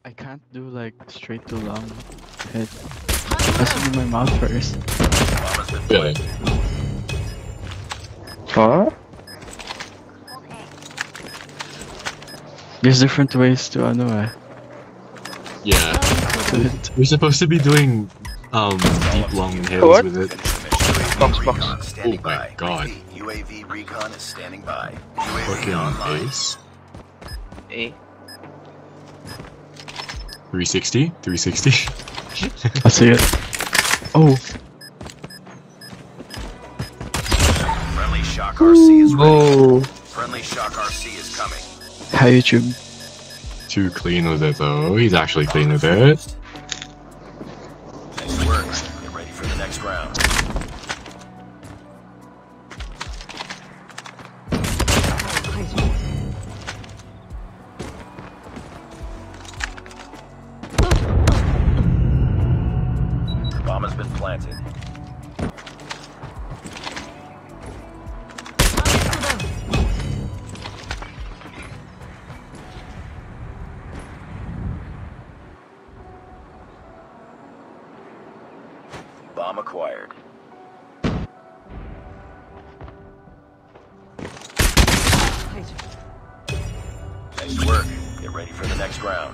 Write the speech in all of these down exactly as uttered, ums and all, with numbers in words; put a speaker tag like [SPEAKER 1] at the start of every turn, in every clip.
[SPEAKER 1] I can't do like straight to long hit. I have to do my mouth first.
[SPEAKER 2] Really?
[SPEAKER 1] What? There's different ways to ano eh.
[SPEAKER 2] Yeah.
[SPEAKER 1] It.
[SPEAKER 2] We're supposed to be doing um deep long hits
[SPEAKER 3] What?
[SPEAKER 2] with it.
[SPEAKER 3] Box, box.
[SPEAKER 2] Oh my god.
[SPEAKER 4] U A V recon is standing by.
[SPEAKER 2] Fucking ace.
[SPEAKER 3] A.
[SPEAKER 2] three sixty? three sixty?
[SPEAKER 1] I see it. Oh.
[SPEAKER 4] Friendly Shock R C is ready.
[SPEAKER 3] Oh.
[SPEAKER 4] Friendly Shock R C is coming.
[SPEAKER 1] Hi YouTube.
[SPEAKER 2] Too clean with it though. He's actually clean with it.
[SPEAKER 4] Nice work. Get ready for the next round. The bomb has been planted. Bomb acquired. Nice work. Get ready for the next round.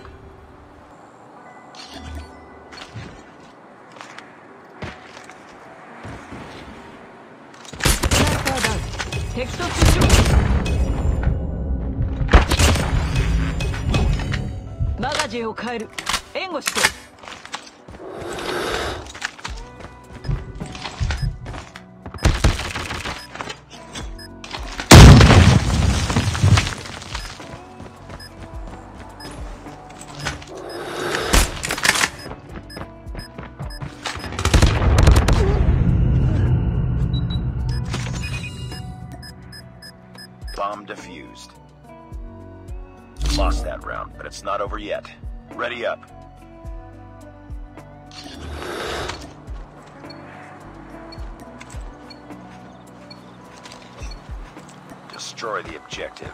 [SPEAKER 4] Bomb defused. Lost that round, but it's not over yet. Ready up. Destroy the objective.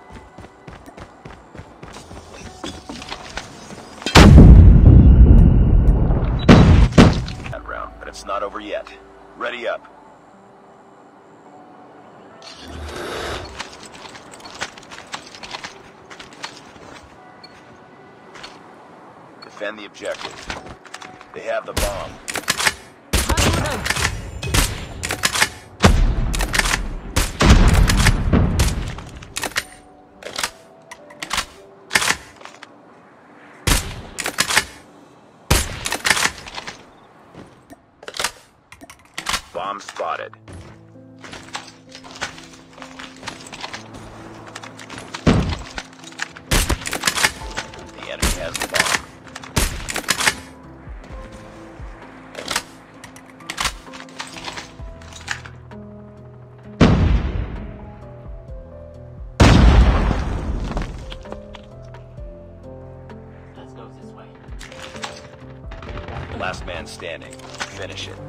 [SPEAKER 4] That round, but it's not over yet. Ready up. Defend the objective. They have the bomb. Bomb spotted. The enemy has the bomb. Last man standing. Finish it.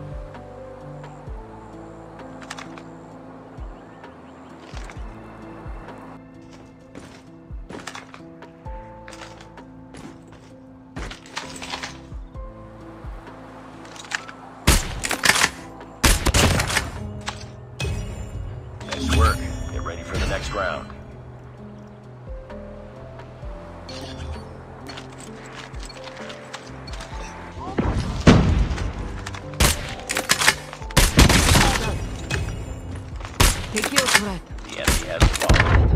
[SPEAKER 4] Nice work. Get ready for the next round. The enemy has the bomb.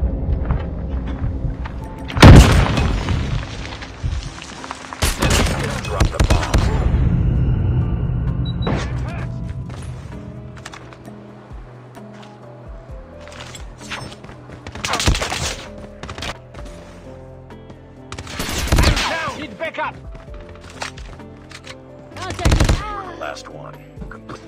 [SPEAKER 4] Drop the bomb.
[SPEAKER 5] Need backup.
[SPEAKER 4] Last one. Complete.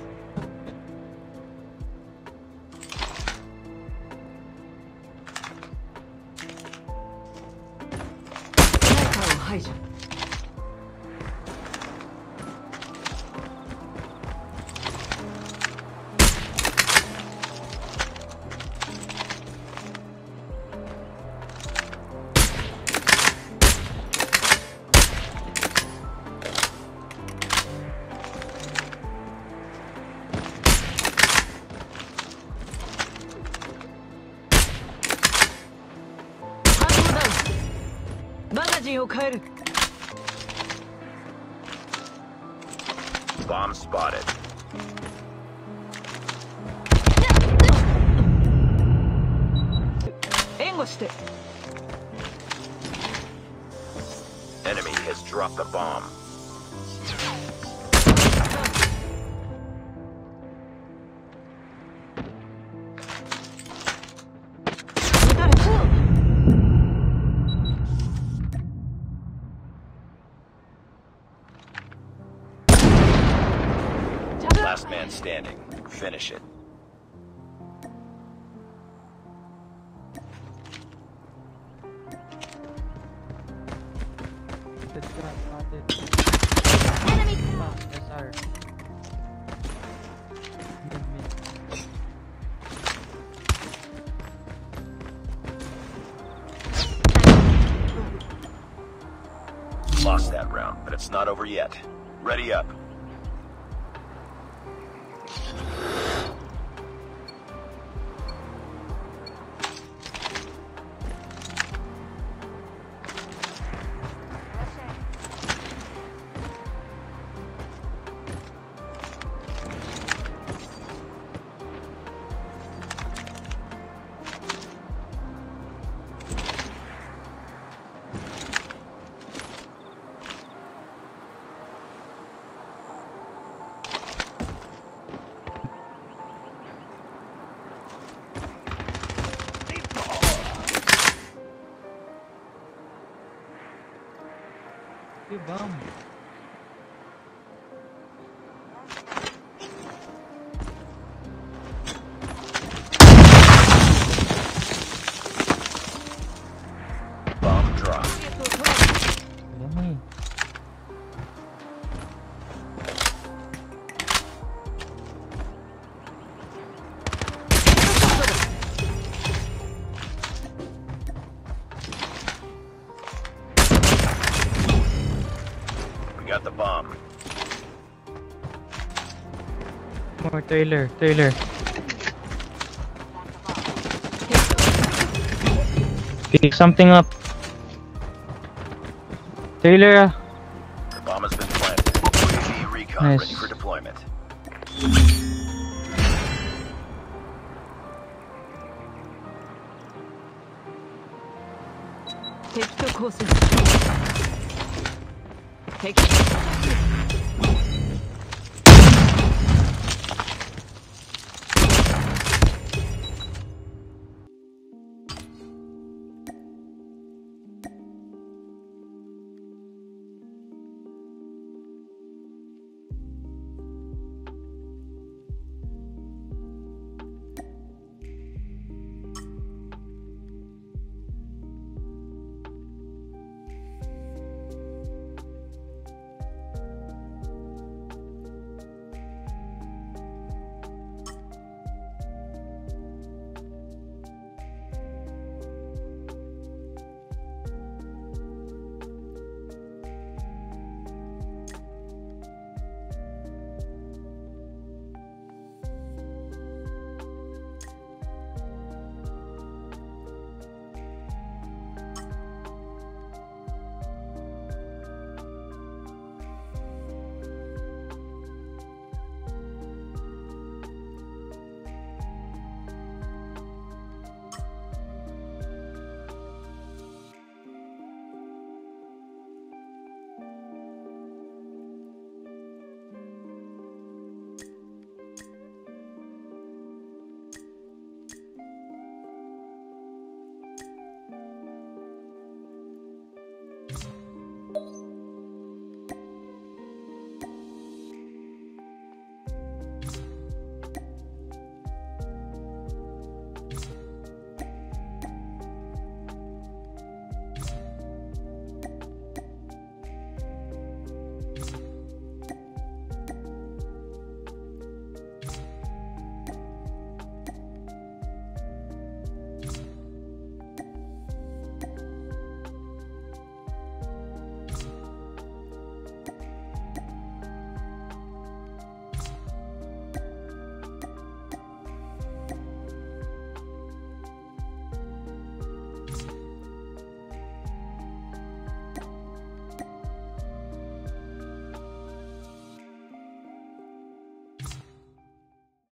[SPEAKER 4] Bomb spotted. Enemy has dropped the bomb. Last man standing. Finish it. Lost that round, but it's not over yet. Ready up.
[SPEAKER 5] Bomb.
[SPEAKER 4] Bomb drop.
[SPEAKER 5] Yummy.
[SPEAKER 4] Got the bomb.
[SPEAKER 5] More Taylor, Taylor. Pick something up. Taylor.
[SPEAKER 4] The bomb has been planted. U A V recon
[SPEAKER 5] Nice.
[SPEAKER 4] ready for deployment.
[SPEAKER 6] Take